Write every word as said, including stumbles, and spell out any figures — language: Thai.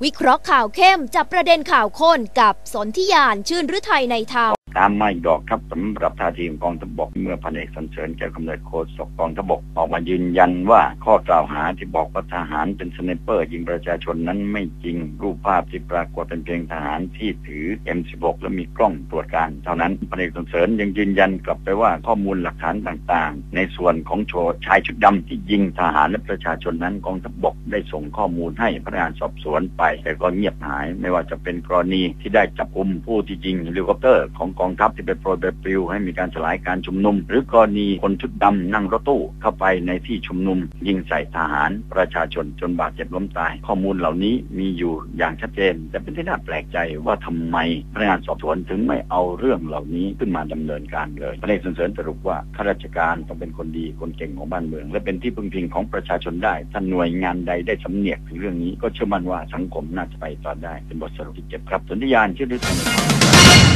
วิเคราะห์ข่าวเข้มจับประเด็นข่าวข้นกับสนธิยานชื่นฤทัยในธรรมตามมาอีกดอกครับสำหรับท่าทีของกองทัพบกเมื่อพันเอกสรรเสริญแก้วกำเนิดโฆษกกองทัพบกออกมายืนยันว่าข้อกล่าวหาที่บอกว่าทหารเป็นสไนเปอร์ยิงประชาชนนั้นไม่จริงรูปภาพที่ปรากฏเป็นเพียงทหารที่ถือ เอ็ม สิบหก และมีกล้องตรวจการเท่านั้นพันเอกสรรเสริญยังยืนยันกลับไปว่าข้อมูลหลักฐานต่างๆในส่วนของโชชายชุดดำที่ยิงทหารและประชาชนนั้นกองทัพบกได้ส่งข้อมูลให้พนักงานสอบสวนไปแต่ก็เงียบหายไม่ว่าจะเป็นกรณีที่ได้จับกุมผู้ที่ยิงเฮลิคอปเตอร์ของกองทัพที่ไปโปรยไปปลิวให้มีการสลายการชุมนุมหรือกรณีคนชุดดำนั่งรถตู้เข้าไปในที่ชุมนุมยิงใส่ทหารประชาชนจนบาดเจ็บล้มตายข้อมูลเหล่านี้มีอยู่อย่างชัดเจนแต่เป็นที่น่าแปลกใจว่าทำไมพนักงานสอบสวนถึงไม่เอาเรื่องเหล่านี้ขึ้นมาดำเนินการเลยพันเอกสรรเสริญสรุปว่าข้าราชการต้องเป็นคนดีคนเก่งของบ้านเมืองและเป็นที่พึ่งพิงของประชาชนได้ถ้าหน่วยงานใดได้สำเนียกถึงเรื่องนี้ก็เชื่อมั่นว่าสังคมน่าจะไปต่อได้เป็นบทสรุปที่เจ็บครับสนธิยานชื่อฤทัย